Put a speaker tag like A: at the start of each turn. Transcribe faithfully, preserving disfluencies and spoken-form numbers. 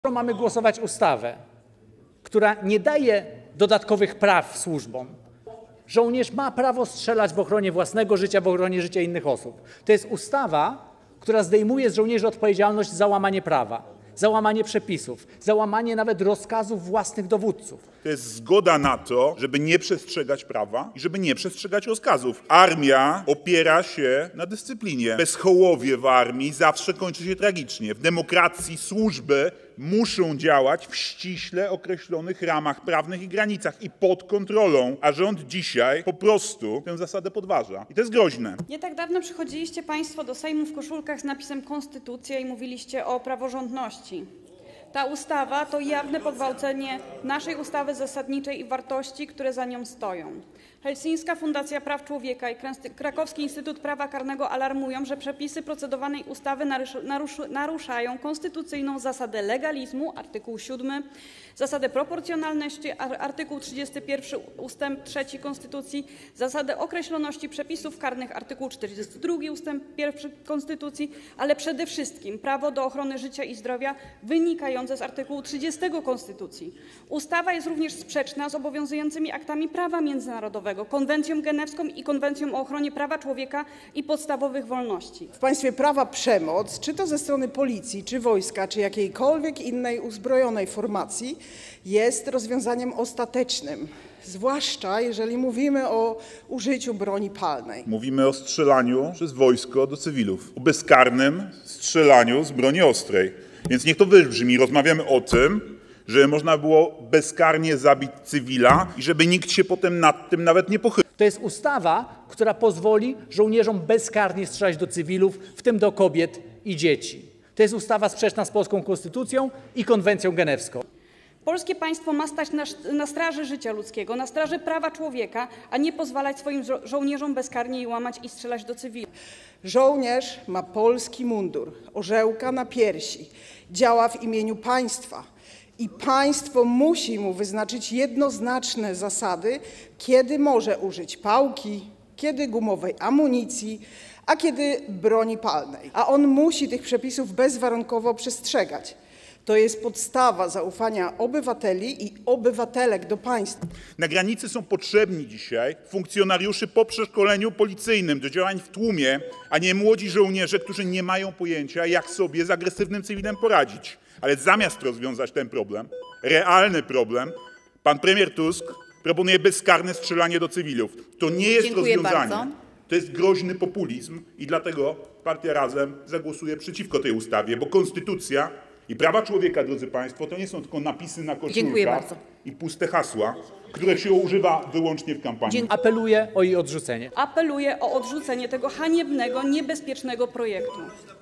A: Mamy głosować ustawę, która nie daje dodatkowych praw służbom. Żołnierz ma prawo strzelać w ochronie własnego życia, w ochronie życia innych osób. To jest ustawa, która zdejmuje z żołnierzy odpowiedzialność za łamanie prawa, za łamanie przepisów, za łamanie nawet rozkazów własnych dowódców.
B: To jest zgoda na to, żeby nie przestrzegać prawa i żeby nie przestrzegać rozkazów. Armia opiera się na dyscyplinie. Bezhołowie w armii zawsze kończy się tragicznie. W demokracji służby muszą działać w ściśle określonych ramach prawnych i granicach i pod kontrolą, a rząd dzisiaj po prostu tę zasadę podważa. I to jest groźne.
C: Nie tak dawno przychodziliście Państwo do Sejmu w koszulkach z napisem Konstytucja i mówiliście o praworządności. Ta ustawa to jawne pogwałcenie naszej ustawy zasadniczej i wartości, które za nią stoją. Helsińska Fundacja Praw Człowieka i Krakowski Instytut Prawa Karnego alarmują, że przepisy procedowanej ustawy naruszają konstytucyjną zasadę legalizmu, artykuł siódmy, zasadę proporcjonalności, artykuł trzydziesty pierwszy ustęp trzeci Konstytucji, zasadę określoności przepisów karnych, artykuł czterdziesty drugi ustęp pierwszy Konstytucji, ale przede wszystkim prawo do ochrony życia i zdrowia wynikające z artykułu trzydziestego Konstytucji. Ustawa jest również sprzeczna z obowiązującymi aktami prawa międzynarodowego, Konwencją Genewską i Konwencją o ochronie prawa człowieka i podstawowych wolności.
D: W państwie prawa przemoc, czy to ze strony policji, czy wojska, czy jakiejkolwiek innej uzbrojonej formacji, jest rozwiązaniem ostatecznym, zwłaszcza jeżeli mówimy o użyciu broni palnej.
B: Mówimy o strzelaniu przez wojsko do cywilów, o bezkarnym strzelaniu z broni ostrej. Więc niech to wybrzmi. Rozmawiamy o tym, że można było bezkarnie zabić cywila i żeby nikt się potem nad tym nawet nie pochylił.
A: To jest ustawa, która pozwoli żołnierzom bezkarnie strzelać do cywilów, w tym do kobiet i dzieci. To jest ustawa sprzeczna z polską konstytucją i konwencją genewską.
C: Polskie państwo ma stać na, na straży życia ludzkiego, na straży prawa człowieka, a nie pozwalać swoim żo żołnierzom bezkarnie łamać i strzelać do cywilów.
D: Żołnierz ma polski mundur, orzełka na piersi, działa w imieniu państwa i państwo musi mu wyznaczyć jednoznaczne zasady, kiedy może użyć pałki, kiedy gumowej amunicji, a kiedy broni palnej. A on musi tych przepisów bezwarunkowo przestrzegać. To jest podstawa zaufania obywateli i obywatelek do państwa.
B: Na granicy są potrzebni dzisiaj funkcjonariusze po przeszkoleniu policyjnym do działań w tłumie, a nie młodzi żołnierze, którzy nie mają pojęcia, jak sobie z agresywnym cywilem poradzić. Ale zamiast rozwiązać ten problem, realny problem, pan premier Tusk proponuje bezkarne strzelanie do cywilów. To nie jest
E: Dziękuję
B: rozwiązanie.
E: bardzo.
B: To jest groźny populizm i dlatego partia Razem zagłosuje przeciwko tej ustawie, bo konstytucja i prawa człowieka, drodzy państwo, to nie są tylko napisy na koszulkach i puste hasła, których się używa wyłącznie w kampanii.
A: Apeluję o jej odrzucenie.
C: Apeluję o odrzucenie tego haniebnego, niebezpiecznego projektu.